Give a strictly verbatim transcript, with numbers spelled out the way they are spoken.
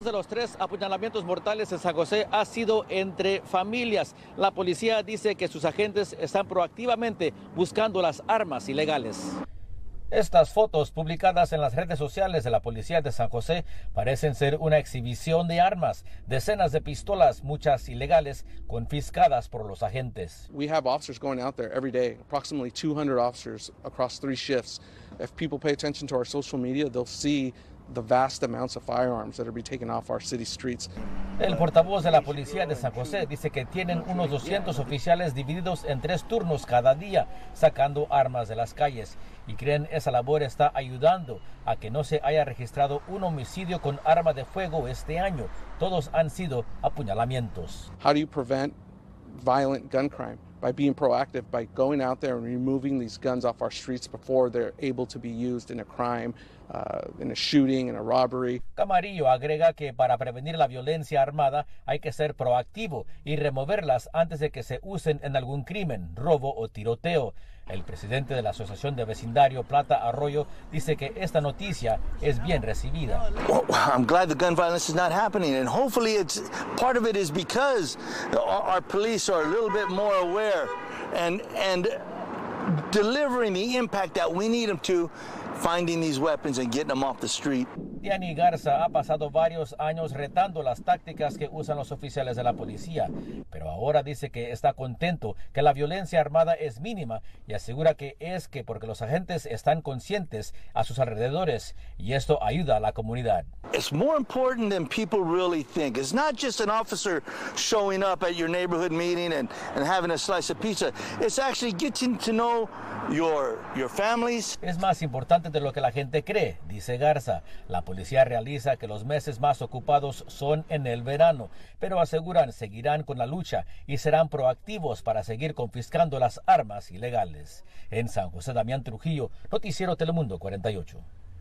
de los tres apuñalamientos mortales en San José ha sido entre familias. La policía dice que sus agentes están proactivamente buscando las armas ilegales. Estas fotos publicadas en las redes sociales de la policía de San José parecen ser una exhibición de armas, decenas de pistolas, muchas ilegales, confiscadas por los agentes. We have officers going out there every day, approximately two hundred officers across three shifts. If people pay attention to our social media, they'll see the vast amounts of firearms that are being taken off our city streets. El portavoz de la policía de San José dice que tienen unos doscientos oficiales divididos en tres turnos cada día, sacando armas de las calles, y creen esa labor está ayudando a que no se haya registrado un homicidio con arma de fuego este año. Todos han sido apuñalamientos. How do you prevent violent gun crime? By being proactive, by going out there and removing these guns off our streets before they're able to be used in a crime, uh, in a shooting, in a robbery. Camarillo agrega que para prevenir la violencia armada hay que ser proactivo y removerlas antes de que se usen en algún crimen, robo o tiroteo. El presidente de la Asociación de Vecindario, Plata Arroyo, dice que esta noticia es bien recibida. Well, I'm glad the gun violence is not happening, and hopefully it's part of it is because our, our police are a little bit more aware and and delivering the impact that we need them to, finding these weapons and getting them off the street. Diany Garza ha pasado varios años retando las tácticas que usan los oficiales de la policía, pero ahora dice que está contento que la violencia armada es mínima y asegura que es que porque los agentes están conscientes a sus alrededores y esto ayuda a la comunidad. It's more important than people really think. It's not just an officer showing up at your neighborhood meeting and, and having a slice of pizza. It's actually getting to know your, your families. Es más importante de lo que la gente cree, dice Garza. La policía realiza que los meses más ocupados son en el verano, pero aseguran seguirán con la lucha y serán proactivos para seguir confiscando las armas ilegales. En San José, Damián Trujillo, Noticiero Telemundo cuarenta y ocho.